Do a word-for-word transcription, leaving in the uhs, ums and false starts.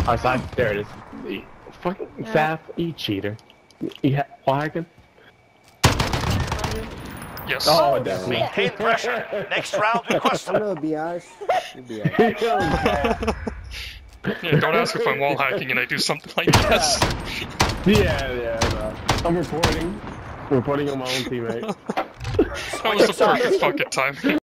Outside. There it is. You fucking yeah. Saf, you cheater. You ha Wagon? Yes. Oh, definitely. Maintain pressure. Next round, request. Hello, Biage. Yeah, don't ask if I'm wall hacking and I do something like this. Yeah, yeah, no. I'm reporting. Reporting on my own teammate. That was the perfect fucking time.